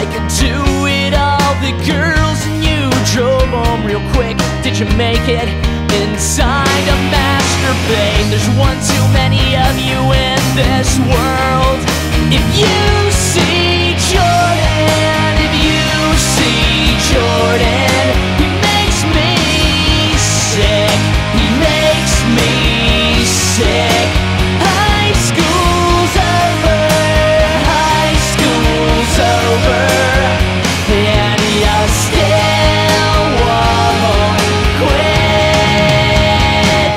could do it all. The girls and you drove home real quick. Did you make it inside a masturbate? There's one too many of you in this world. If you see Jordan, if you see Jordan, he makes me sick, he makes me sick. High school's over, high school's over, and you still won't quit.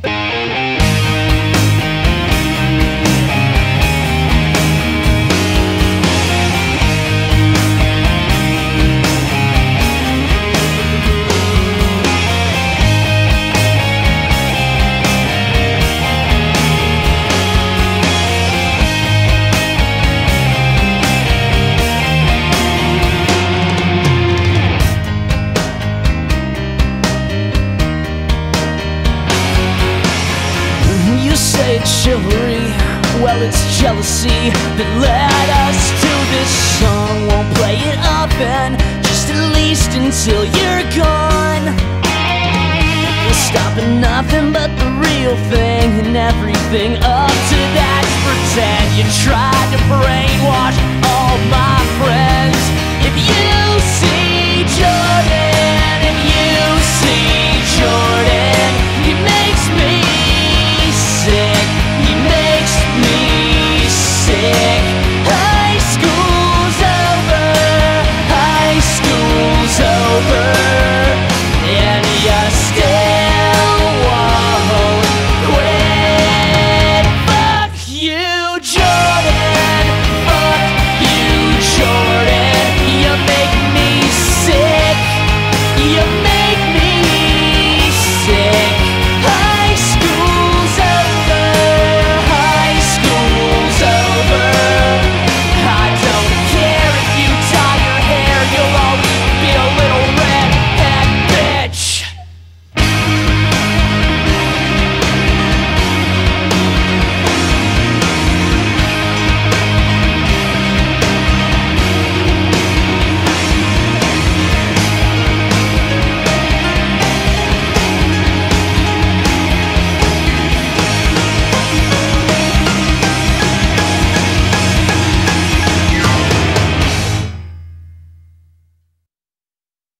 You say it's chivalry, well it's jealousy that led us to this song. Won't play it often, just at least until you're gone. We'll stop at nothing but the real thing, and everything up to that's pretend. You tried to brainwash all my